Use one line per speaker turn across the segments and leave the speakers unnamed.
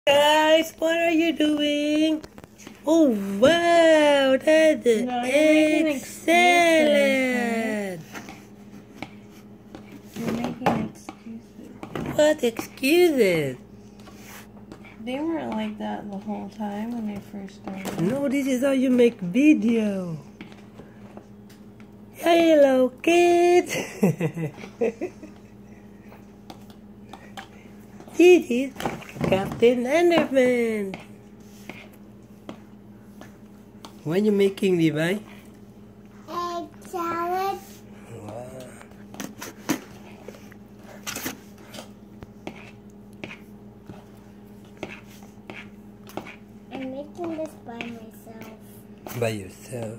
Guys, what are you doing? Oh wow, that is excellent.
You're making excuses.
What excuses?
They weren't like that the whole time when they first started.
No, this is how you make video. Hello, kids. This is Captain Enderman. What are you making, Levi?
Egg salad.
Wow.
I'm making this by myself.
By yourself.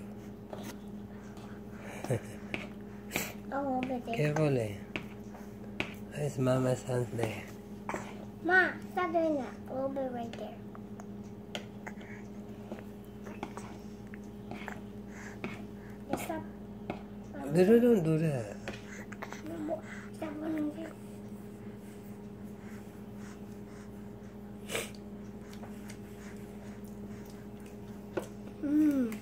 A little bit there.
Carefully. There's Mama's hands there.
Ma, stop doing that. A little bit right there. Stop.
Don't do that.
Stop running there. Mmm.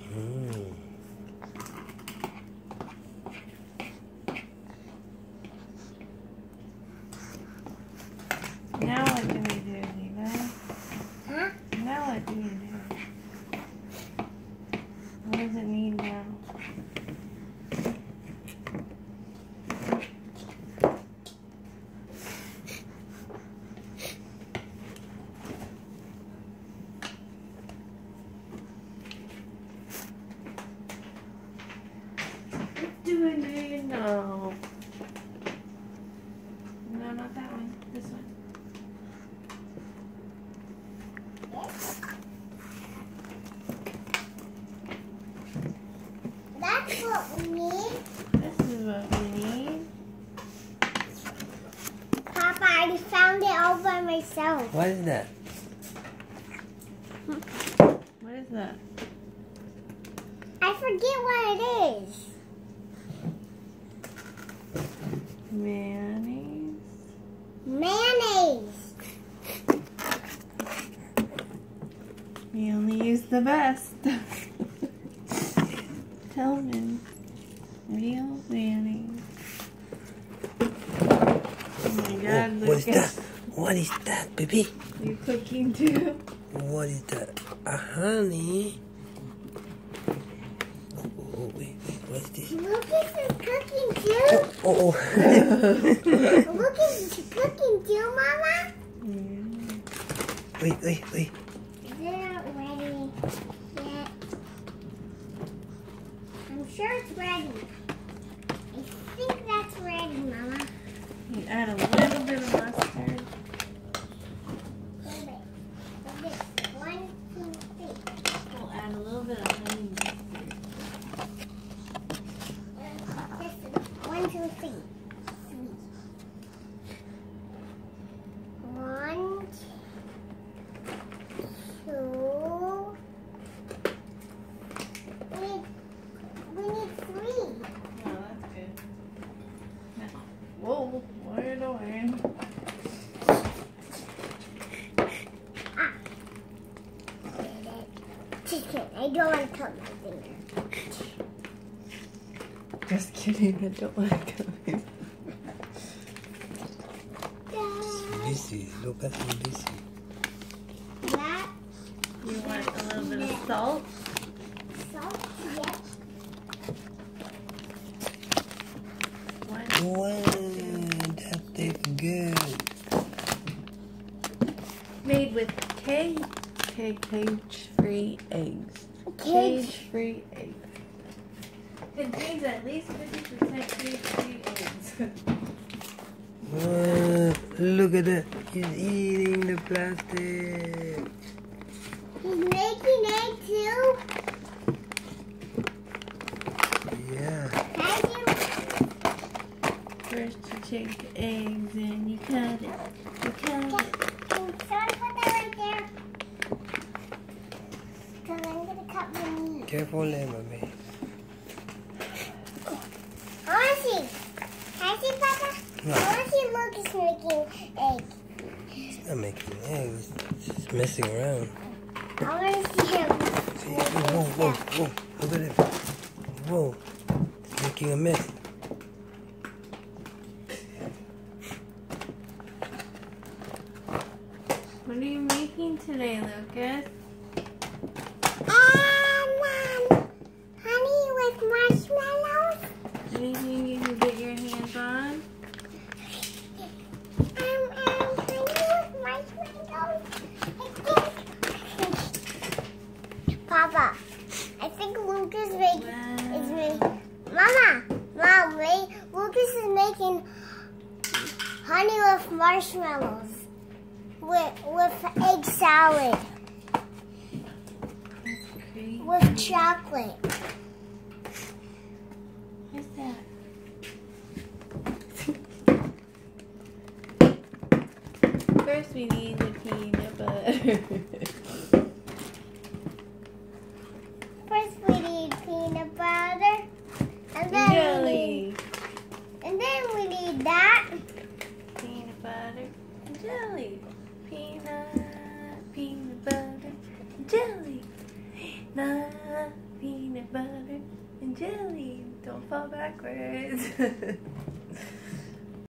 Now what do we do, Levi?
Huh?
Now what do we do? What does it need now? Do you know? No, not that one. This one.
That's what we need.
This is what we need.
Papa, I just found it all by myself.
What is that?
What is that?
I forget what it is.
Mayonnaise.
Mayonnaise.
We only use the best. Tillman. Real mayonnaise. Oh my god,
What is
look
that? What is that, baby?
You cooking too?
What is that? Honey. Oh, wait, what is this?
Lucas is cooking too.
Oh.
Lucas is cooking too, Mama.
Wait.
Is it not ready yet? I'm sure it's ready. I think that's ready, Mama.
You add a little bit of mustard.
Hold it. Hold it. 1, 2, 3.
We'll add a little bit of honey mustard.
Just 1, 2, 3. 1, 2. We need 3.
Oh, that's good. Now, whoa, what are you doing?
Just kidding. I don't want to cut my finger.
Just kidding, I don't want to come in.
Busy. Look at him busy.
That
You want a little bit of salt?
salt, yes.
One.
Wow, that tastes good.
Made with cage-free eggs. Cage-free eggs. Contains at least 50% cage-free eggs.
Wow, look at that. He's eating the plastic.
He's making egg too.
Yeah.
Can you?
First you take the eggs and you cut it. You cut it.
Can someone put that right there? Because I'm going to cut my meat.
Carefully, mommy.
I want to see. Can I see, Papa?
No.
I want to see Lucas making eggs.
It's not making eggs. It's messing around.
I want to see him.
See, whoa. Look at him. Whoa. He's making a mess.
What are you making today, Lucas?
Honey with marshmallows.
Anything you can get your hands on?
Honey with marshmallows. Papa, I think Lucas is making. Mom, Lucas is making honey with marshmallows with egg salad with chocolate.
What's that? First we need the peanut butter.
First we need peanut butter, and then
Jelly.
we need that.
Peanut butter and jelly. Peanut butter, jelly. Peanut butter and jelly. Don't fall backwards.